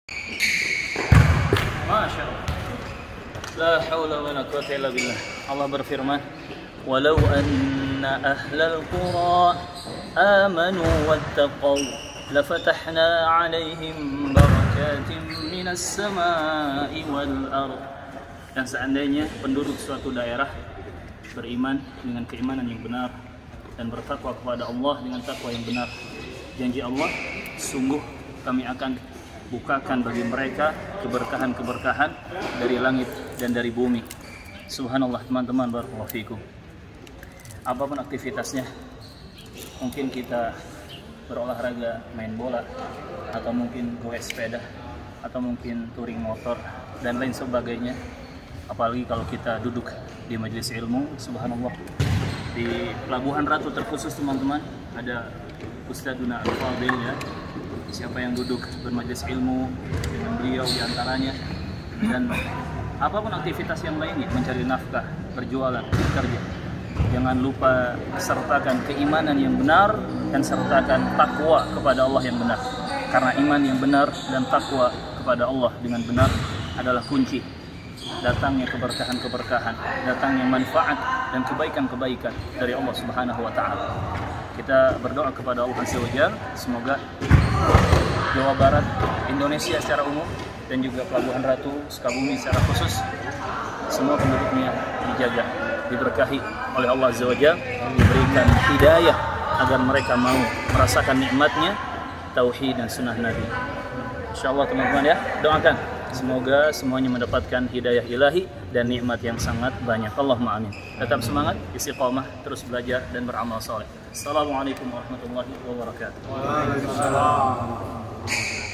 Masya Allah. La haula wa la quwwata illa billah. Allah berfirman, "Walau anna ahlal qura amanu wattaqaw lafatahna 'alaihim barakatin minas sama'i wal ardh." Dan seandainya penduduk suatu daerah beriman dengan keimanan yang benar dan bertakwa kepada Allah dengan takwa yang benar, janji Allah, sungguh kami akan bukakan bagi mereka keberkahan-keberkahan dari langit dan dari bumi. Subhanallah teman-teman, barakallahu fikum. Apapun aktivitasnya, mungkin kita berolahraga, main bola, atau mungkin goes sepeda, atau mungkin touring motor, dan lain sebagainya. Apalagi kalau kita duduk di majelis ilmu, subhanallah. Di Pelabuhan Ratu terkhusus teman-teman, ada Ustadzuna Al-Fadil ya. Siapa yang duduk bermajelis ilmu dengan beliau diantaranya, dan apapun aktivitas yang lainnya, mencari nafkah, berjualan, bekerja, jangan lupa sertakan keimanan yang benar dan sertakan takwa kepada Allah yang benar, karena iman yang benar dan takwa kepada Allah dengan benar adalah kunci datangnya keberkahan-keberkahan, datangnya manfaat dan kebaikan-kebaikan dari Allah Subhanahu wa taala. Kita berdoa kepada Allah Azza wa Jalla, semoga Jawa Barat, Indonesia secara umum, dan juga Pelabuhan Ratu, Sukabumi secara khusus, semua penduduknya dijaga, diberkahi oleh Allah Azza wa Jalla, diberikan hidayah agar mereka mau merasakan nikmatnya tauhid dan sunnah Nabi. Insyaallah teman-teman ya, doakan semoga semuanya mendapatkan hidayah ilahi dan nikmat yang sangat banyak. Allahumma amin. Tetap semangat, istiqamah, terus belajar dan beramal saleh. Assalamualaikum warahmatullahi wabarakatuh. Waalaikumsalam.